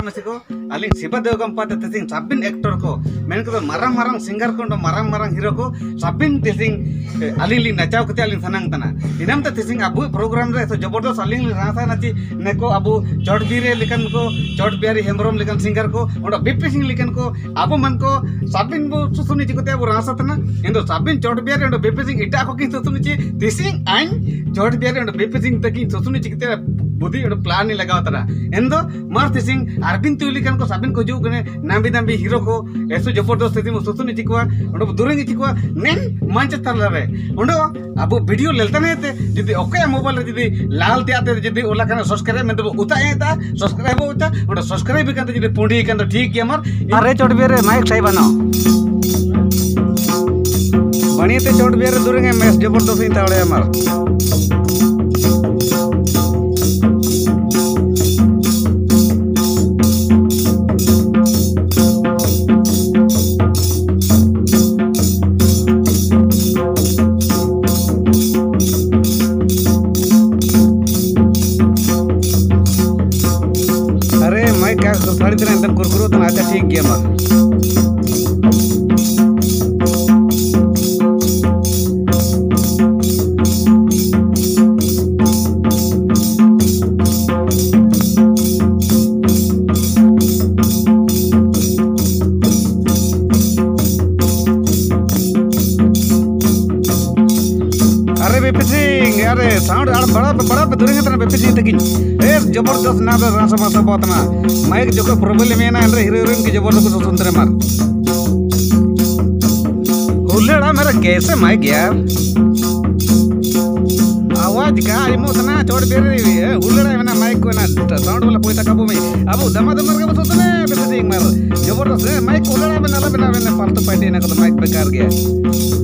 को अली शिवा देवगम पाते तेसिंग साबिन एक्टर को मैंने को मारंग मारंग सिंगर को मारंग मारंग हीरो को साबिन तेसिंग अली ली नचाव कते अली सनांग तना इनाम त तेसिंग अबु प्रोग्राम रे तो जबरदस्त अली रासा नाची neko abu चौड़बीरे लिखन को चौड़बियारी हेम्ब्रोम लिखन सिंगर को और बीपी सिंह लिखन को अबु मन को साबिन बु सुसुनी चिकोते अबु रासा तना इंदो साबिन चौड़बियारी और बीपी सिंह इटा को की सुसुनी ची तेसिंग आइन चौड़बियारी और बीपी सिंह तकी सुसुनी चिकोते बुद्धि और प्लान नहीं लगाव तना इंदो मार तेसिंग अरविंद तुई लिखन को साबिन को जो कने नांबी नांबी हीरो को ऐसो जबरदस्त तेसिंग सुसुनी चिकोवा और दुरंगी चिकोवा नेन मंच तल रे उंडो अबु वीडियो लेलता ने ते जदी ओके मोबाइल रे जदी लाल ते आते जदी ओला कने सब्सक्राइब में तो उता एता सब्सक्राइब होता और सब्सक्राइब भी करते जदी पुंडी कन तो ठीक है मार अरे चोटबेरे माइक सही बनाओ बणीते चोटबेरे दुरंगे मैच जबरदस्त ही तावड़े मार साड़ी तरह अंदर कुरकुरो तो आता ठीक गया मार अरे बेपी सिंह अरे साउंड बड़ा बड़ा दुरंगे तना बेपी सिंह तकिन जबरदस्त ना तो रासा मासा बोतना माइक जो को प्रॉब्लम है ना अंदर हीरोइन की जबरदस्त सुंदर मार हुलड़ा मेरा कैसे माइक यार आवाज का इमोशना छोड़ बेरे हुलड़ा है ना माइक को ना साउंड वाला पोइता काबू में अब दमा दमर के बसोतने बेपी सिंह मार जबरदस्त माइक हुलड़ा में नाला बना पालतू पार्टी ना को माइक बेकार गया